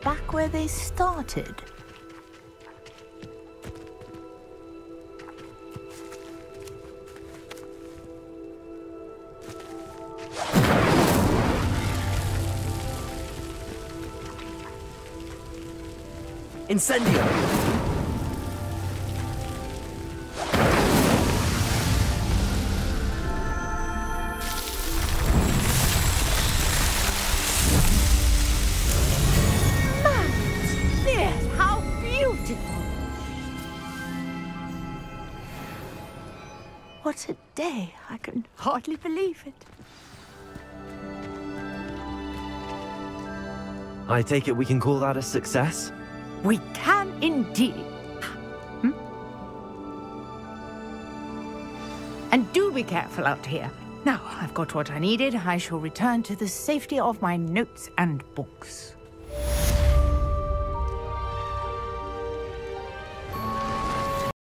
back where they started. Incendio! Yes, how beautiful! What a day! I can hardly believe it. I take it we can call that a success? We can indeed. And do be careful out here. Now, I've got what I needed. I shall return to the safety of my notes and books.